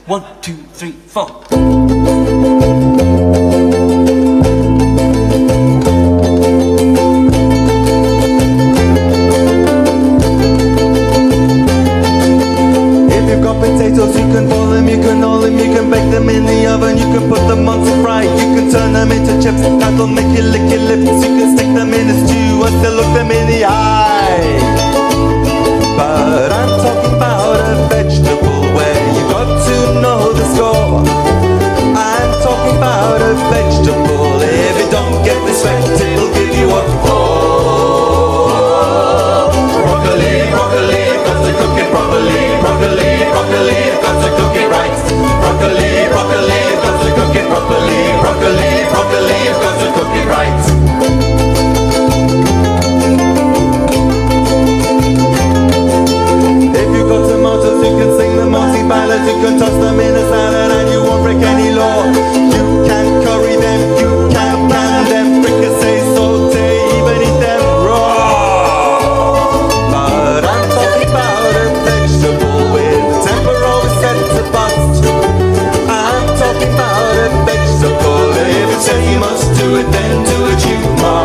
1, 2, 3, 4. Potatoes, you can boil them, you can oil them, you can bake them in the oven, you can put them on to fry, you can turn them into chips, that'll make you lick your lips, you can stick them in a stew and still look them in the eye. But I'm talking about a vegetable where you got to know the score. I'm talking about a vegetable, if you don't get respect, it'll give you a fall. Broccoli, broccoli, got to cook it properly, broccoli. Broccoli, got to cook it right. Broccoli, broccoli, got to cook it properly. Broccoli, broccoli, got to cook it right. If you got tomatoes, you can sing the Marty ballads. You can toss them in a salad and you won't break any law. You can curry them, you can can them, fricassee, saute, even eat them raw. But I'm talking about a vegetable with temporal set to bust. I'm talking about a vegetable. If it says you must do it, then do it you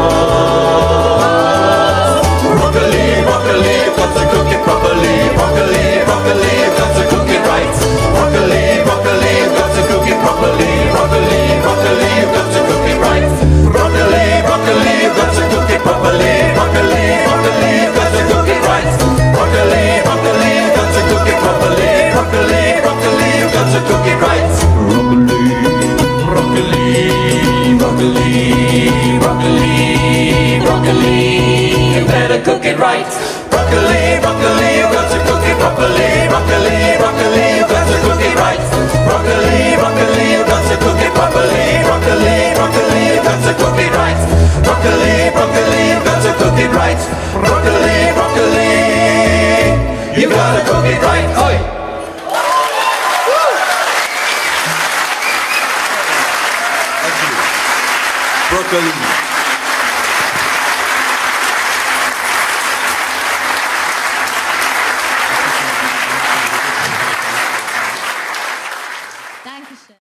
must. Broccoli, broccoli, got to cook it properly. Broccoli, broccoli, got to cook it right. Broccoli, broccoli, got to cook it properly. Broccoli, broccoli, got to cook it right. Broccoli, broccoli, got to cook it properly. Broccoli, broccoli, got to cook it right. Broccoli, broccoli, got to cook it properly. Broccoli, broccoli, got to cook it right. Broccoli, broccoli, broccoli, broccoli, you better cook it right. Broccoli, broccoli, you got to cook it properly. Broccoli, broccoli, you got to cook it right. Broccoli, broccoli, you got to cook it properly. Broccoli, broccoli, you got to cook it right. Broccoli, broccoli, you got to cook it right. Broccoli, broccoli, you gotta cook it right. Oi! Broccoli.